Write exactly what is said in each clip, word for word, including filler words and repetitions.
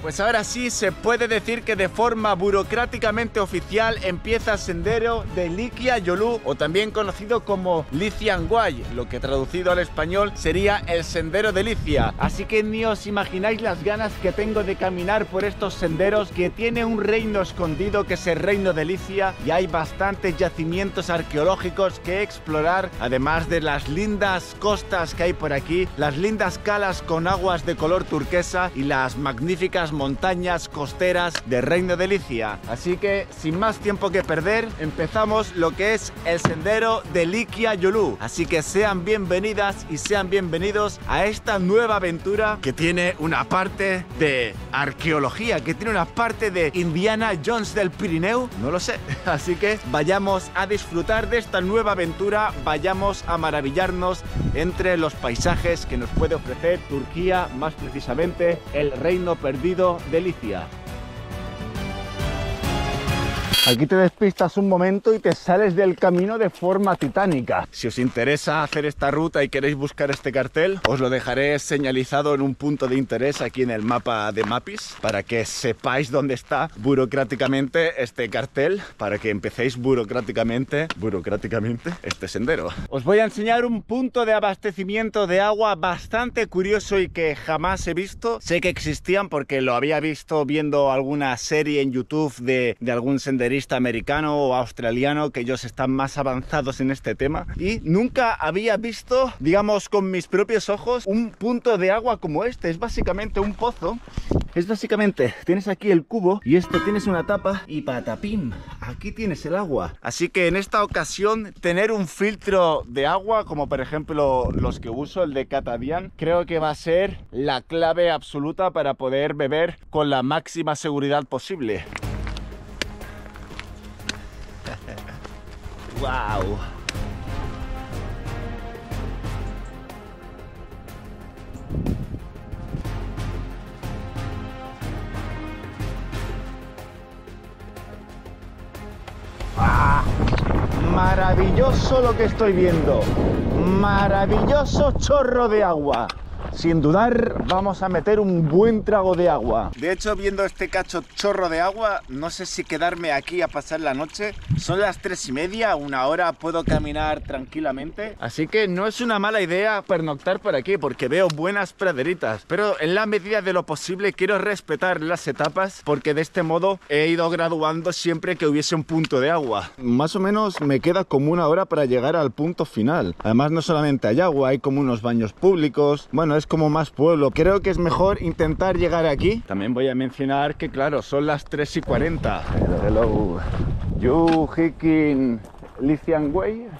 Pues ahora sí se puede decir que de forma burocráticamente oficial empieza el sendero de Likia Yolu, o también conocido como Licianguay, lo que traducido al español sería el sendero de Licia. Así que ni os imagináis las ganas que tengo de caminar por estos senderos, que tiene un reino escondido que es el reino de Licia, y hay bastantes yacimientos arqueológicos que explorar, además de las lindas costas que hay por aquí, las lindas calas con aguas de color turquesa y las magníficas montañas costeras del reino de Licia. Así que sin más tiempo que perder, empezamos lo que es el sendero de Likia Yolu. Así que sean bienvenidas y sean bienvenidos a esta nueva aventura que tiene una parte de arqueología, que tiene una parte de Indiana Jones del Pirineo, no lo sé. Así que vayamos a disfrutar de esta nueva aventura, vayamos a maravillarnos entre los paisajes que nos puede ofrecer Turquía, más precisamente el reino perdido de Licia. Aquí te despistas un momento y te sales del camino de forma titánica. Si os interesa hacer esta ruta y queréis buscar este cartel, os lo dejaré señalizado en un punto de interés aquí en el mapa de Mapis, para que sepáis dónde está burocráticamente este cartel, para que empecéis burocráticamente, burocráticamente este sendero. Os voy a enseñar un punto de abastecimiento de agua bastante curioso y que jamás he visto. Sé que existían porque lo había visto viendo alguna serie en YouTube de, de algún senderista americano o australiano, que ellos están más avanzados en este tema, y nunca había visto, digamos, con mis propios ojos un punto de agua como este. Es básicamente un pozo. Es básicamente, tienes aquí el cubo y esto tienes una tapa y patapim, aquí tienes el agua. Así que en esta ocasión tener un filtro de agua, como por ejemplo los que uso, el de Katadian, creo que va a ser la clave absoluta para poder beber con la máxima seguridad posible. ¡Wow! ¡Ah! Maravilloso lo que estoy viendo. Maravilloso chorro de agua. Sin dudar vamos a meter un buen trago de agua. De hecho, viendo este cacho chorro de agua, no sé si quedarme aquí a pasar la noche. Son las tres y media, una hora puedo caminar tranquilamente. Así que no es una mala idea pernoctar por aquí, porque veo buenas praderitas. Pero en la medida de lo posible quiero respetar las etapas, porque de este modo he ido graduando siempre que hubiese un punto de agua. Más o menos me queda como una hora para llegar al punto final. Además, no solamente hay agua, hay como unos baños públicos. Bueno, es como más pueblo. Creo que es mejor intentar llegar aquí. También voy a mencionar que, claro, son las tres y cuarenta. Hello, hello. You hiking Licianguay?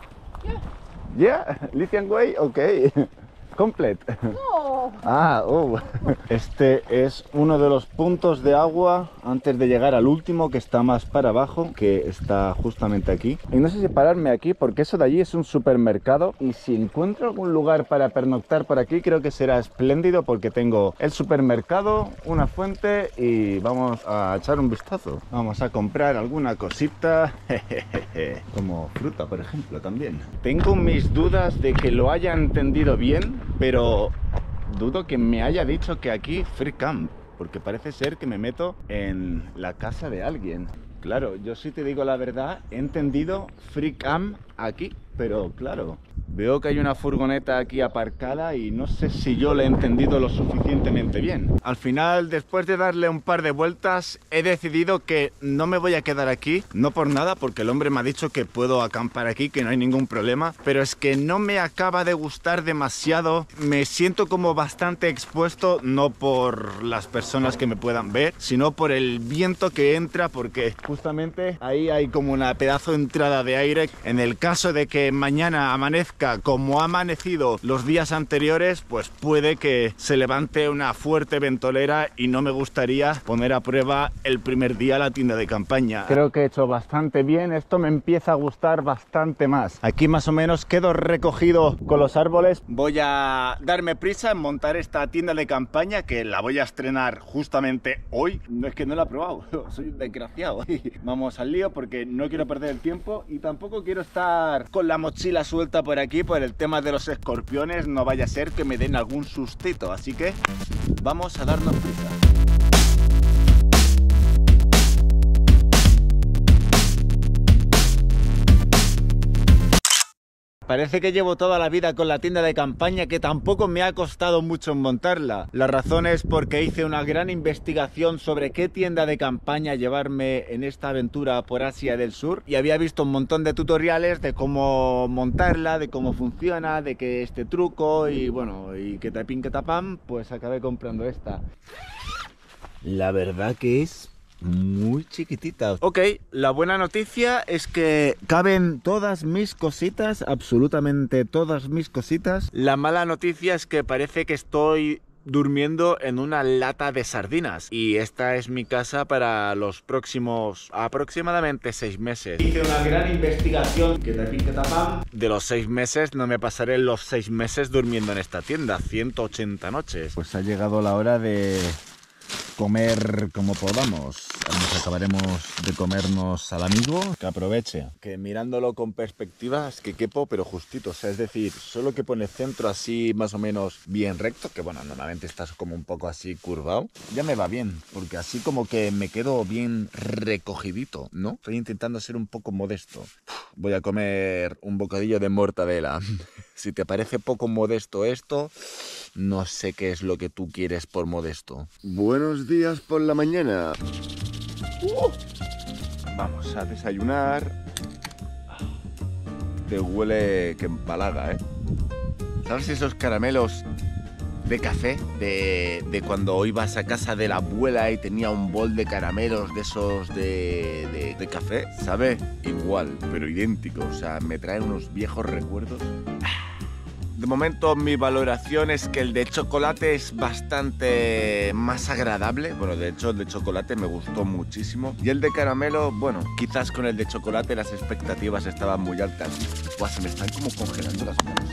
Yeah. Yeah, Licianguay, ok. Complete. No. Ah, oh. Este es uno de los puntos de agua antes de llegar al último, que está más para abajo, que está justamente aquí. Y no sé si pararme aquí, porque eso de allí es un supermercado, y si encuentro algún lugar para pernoctar por aquí, creo que será espléndido, porque tengo el supermercado, una fuente, y vamos a echar un vistazo. Vamos a comprar alguna cosita, como fruta, por ejemplo, también. Tengo mis dudas de que lo haya entendido bien, pero dudo que me haya dicho que aquí free camp, porque parece ser que me meto en la casa de alguien. Claro, yo sí te digo la verdad, he entendido free camp aquí, pero claro, veo que hay una furgoneta aquí aparcada y no sé si yo la he entendido lo suficientemente bien. Al final, después de darle un par de vueltas, he decidido que no me voy a quedar aquí, no por nada, porque el hombre me ha dicho que puedo acampar aquí, que no hay ningún problema, pero es que no me acaba de gustar demasiado. Me siento como bastante expuesto, no por las personas que me puedan ver, sino por el viento que entra, porque justamente ahí hay como una pedazo de entrada de aire. En el caso de que mañana amanezca como ha amanecido los días anteriores, pues puede que se levante una fuerte ventolera y no me gustaría poner a prueba el primer día la tienda de campaña. Creo que he hecho bastante bien, esto me empieza a gustar bastante más. Aquí más o menos quedo recogido con los árboles. Voy a darme prisa en montar esta tienda de campaña, que la voy a estrenar justamente hoy. No es que no la he probado, soy un desgraciado. Vamos al lío, porque no quiero perder el tiempo y tampoco quiero estar con la mochila suelta por aquí por el tema de los escorpiones. No vaya a ser que me den algún sustito, así que vamos a darnos prisa. Parece que llevo toda la vida con la tienda de campaña, que tampoco me ha costado mucho montarla. La razón es porque hice una gran investigación sobre qué tienda de campaña llevarme en esta aventura por Asia del Sur, y había visto un montón de tutoriales de cómo montarla, de cómo funciona, de que este truco y bueno, y que tapín que tapam, pues acabé comprando esta. La verdad que es muy chiquitita. Ok, la buena noticia es que caben todas mis cositas, absolutamente todas mis cositas. La mala noticia es que parece que estoy durmiendo en una lata de sardinas, y esta es mi casa para los próximos aproximadamente seis meses. Hice una gran investigación que tapín que tapam. De los seis meses no me pasaré los seis meses durmiendo en esta tienda, ciento ochenta noches. Pues ha llegado la hora de comer como podamos. Nos acabaremos de comernos al amigo, que aproveche. Que mirándolo con perspectiva es que quepo pero justito, o sea, es decir, solo que pone centro así más o menos bien recto, que bueno, normalmente estás como un poco así curvado, ya me va bien, porque así como que me quedo bien recogidito, ¿no? Estoy intentando ser un poco modesto. Voy a comer un bocadillo de mortadela. Si te parece poco modesto esto, no sé qué es lo que tú quieres por modesto. Buenos días por la mañana. Uh, vamos a desayunar. Te huele que empalaga, ¿eh? ¿Sabes esos caramelos de café? De, de cuando ibas a casa de la abuela y tenía un bol de caramelos de esos de, de, de café. Sabe igual, pero idéntico. O sea, me trae unos viejos recuerdos. De momento mi valoración es que el de chocolate es bastante más agradable. Bueno, de hecho el de chocolate me gustó muchísimo. Y el de caramelo, bueno, quizás con el de chocolate las expectativas estaban muy altas. Buah, se me están como congelando las manos.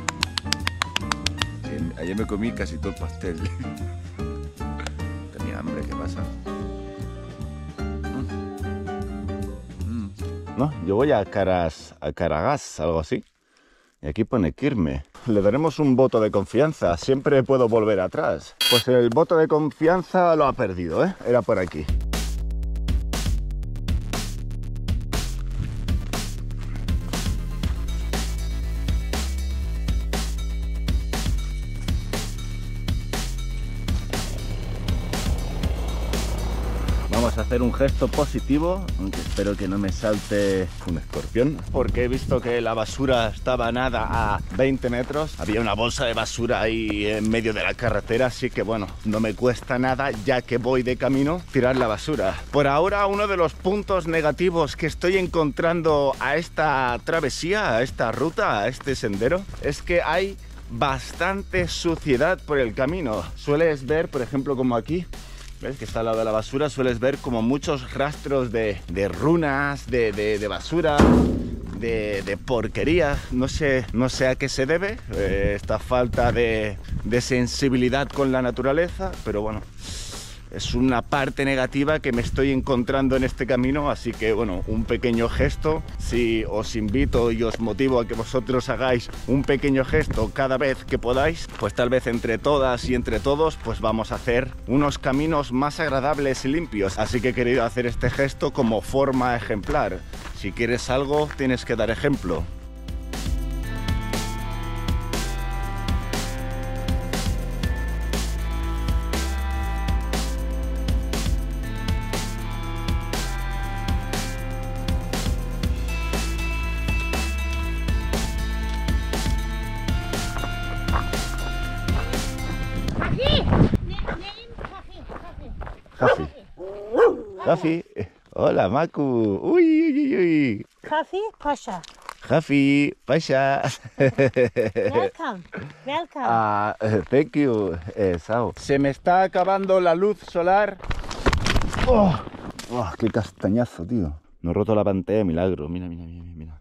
Sí, ayer me comí casi todo el pastel. Tenía hambre, ¿qué pasa? Mm. No, yo voy a Caras, a Caragás, algo así. Y aquí pone Quirme. Le daremos un voto de confianza. Siempre puedo volver atrás. Pues el voto de confianza lo ha perdido, ¿eh? Era por aquí. Vamos a hacer un gesto positivo, aunque espero que no me salte un escorpión, porque he visto que la basura estaba nada a veinte metros. Había una bolsa de basura ahí en medio de la carretera, así que bueno, no me cuesta nada, ya que voy de camino, tirar la basura. Por ahora, uno de los puntos negativos que estoy encontrando a esta travesía, a esta ruta, a este sendero, es que hay bastante suciedad por el camino. Sueles ver, por ejemplo, como aquí, ¿ves? Que está al lado de la basura, sueles ver como muchos rastros de, de runas, de, de, de basura, de, de porquería. No sé, no sé a qué se debe eh, esta falta de, de sensibilidad con la naturaleza, pero bueno, es una parte negativa que me estoy encontrando en este camino, así que bueno, un pequeño gesto. Si os invito y os motivo a que vosotros hagáis un pequeño gesto cada vez que podáis, pues tal vez entre todas y entre todos pues vamos a hacer unos caminos más agradables y limpios. Así que he querido hacer este gesto como forma ejemplar. Si quieres algo, tienes que dar ejemplo. Jafi. Jafi. Hola, Maku. Uy, uy, uy. Jafi, Pasha. Jafi, Pasha. Welcome. Welcome. Ah, uh, thank you, eh, Sao. Se me está acabando la luz solar. Oh, oh, qué castañazo, tío. No he roto la pantalla de milagro. Mira, mira, mira, mira.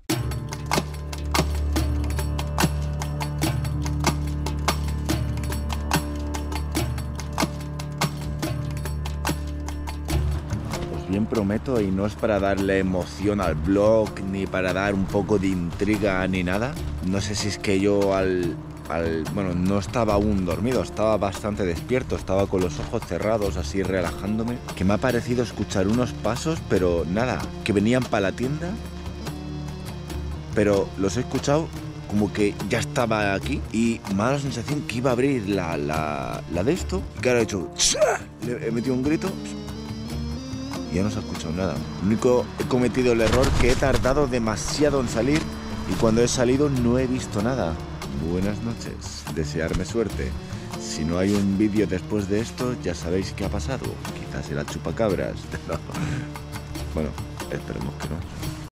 Bien prometo, y no es para darle emoción al vlog ni para dar un poco de intriga ni nada. No sé si es que yo al, al... bueno, no estaba aún dormido, estaba bastante despierto, estaba con los ojos cerrados así relajándome, que me ha parecido escuchar unos pasos, pero nada, que venían para la tienda, pero los he escuchado como que ya estaba aquí y me da la sensación que iba a abrir la, la, la de esto. Y claro, he hecho... Le he metido un grito y ya no se ha escuchado nada. Lo único, he cometido el error que he tardado demasiado en salir y cuando he salido no he visto nada. Buenas noches, desearme suerte. Si no hay un vídeo después de esto, ya sabéis qué ha pasado. Quizás era chupacabras. Bueno, esperemos que no.